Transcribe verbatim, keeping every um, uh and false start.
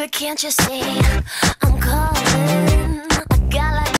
Baby, can't you see I'm calling? I got like